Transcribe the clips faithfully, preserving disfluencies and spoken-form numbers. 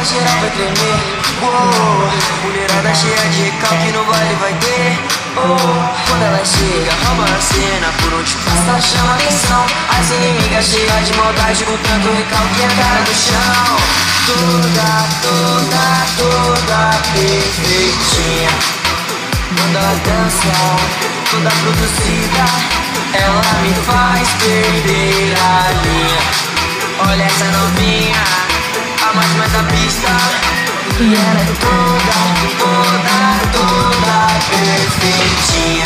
colar, geral vai tremer. Uou, mulherada cheia de recalque no baile vai ter. Oh, quando ela chega, rouba a cena. Por onde passa, ela chama atenção. As inimigas cheias de maldade, com tanto recalque e a cara no chão. Toda, toda, toda perfeitinha. Quando ela dança, toda produzida, ela me faz perder a linha. Olha essa novinha, a mais mais da pista. E ela é toda, toda, toda perfeitinha.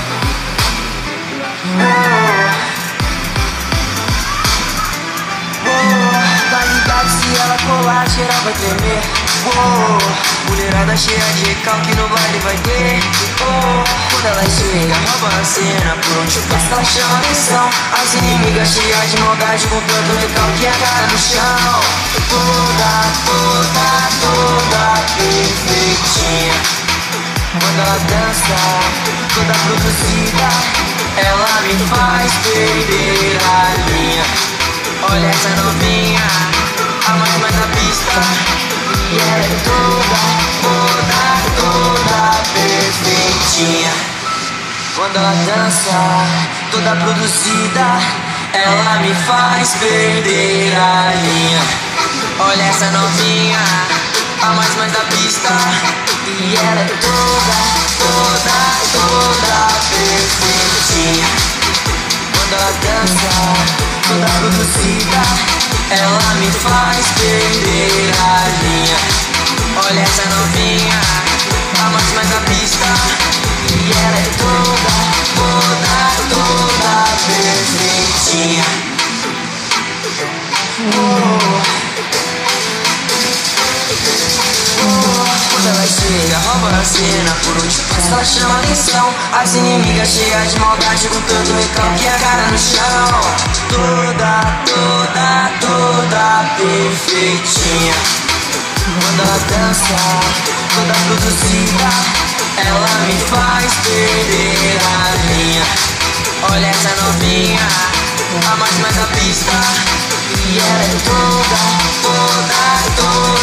Oh, oh, tá ligado, se ela colar, geral vai tremer. Oh, mulherada cheia de recalque no baile vai ter. Oh, quando ela chega, rouba a cena. Por onde passa, ela chama atenção. As inimigas cheias de maldade, com tanto recalque e a cara no chão. Toda, toda, toda perfeitinha. Quando ela dança, toda produzida, ela me faz perder a linha. Olha essa novinha, a mais mais na pista. E ela é toda, toda, toda perfeitinha. Quando ela dança, toda produzida, ela me faz perder a linha. Olha essa novinha, a mais mais da pista. E ela é toda, toda, toda perfeitinha. Quando ela dança, toda produzida, ela me faz perder a linha. Olha essa novinha, a mais mais da pista. E ela é toda, toda, toda perfeitinha. Oh. Quando ela chega, rouba a cena. Por onde passa, ela chama atenção. As inimigas cheias de maldade, com tanto recalque e a cara no chão. Toda, toda, toda perfeitinha. Quando ela dança, toda produzida, ela me faz perder a linha. Olha essa novinha, a mais mais da pista. E ela é toda, toda, toda